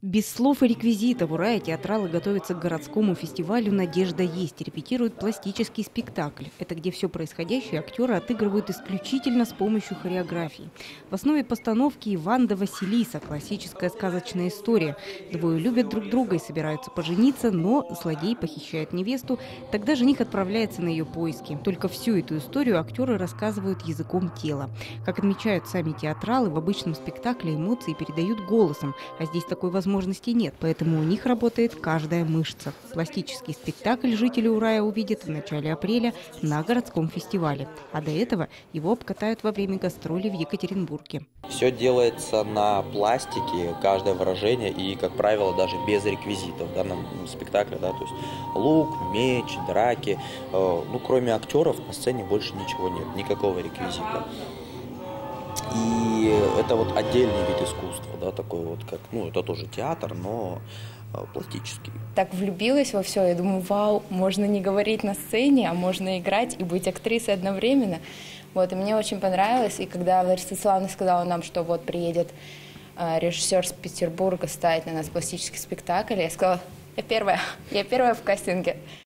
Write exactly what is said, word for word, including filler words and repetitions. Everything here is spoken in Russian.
Без слов и реквизита в Урае театралы готовятся к городскому фестивалю «Надежда есть». Репетируют пластический спектакль. Это где все происходящее актеры отыгрывают исключительно с помощью хореографии. В основе постановки Иван да Василиса – классическая сказочная история. Двое любят друг друга и собираются пожениться, но злодей похищает невесту. Тогда жених отправляется на ее поиски. Только всю эту историю актеры рассказывают языком тела. Как отмечают сами театралы, в обычном спектакле эмоции передают голосом, а здесь такой возможности нет, поэтому у них работает каждая мышца. Пластический спектакль жители Урая увидят в начале апреля на городском фестивале. А до этого его обкатают во время гастролей в Екатеринбурге. Все делается на пластике, каждое выражение и, как правило, даже без реквизитов в данном спектакле. Да, то есть лук, меч, драки. Ну, кроме актеров на сцене больше ничего нет, никакого реквизита. И это вот отдельный вид искусства, да, такой вот, как, ну, это тоже театр, но пластический. Так влюбилась во все, я думаю, вау, можно не говорить на сцене, а можно играть и быть актрисой одновременно. Вот, и мне очень понравилось, и когда Лариса Вячеславовна сказала нам, что вот приедет э, режиссер с Петербурга ставить на нас пластический спектакль, я сказала, я первая, я первая в кастинге.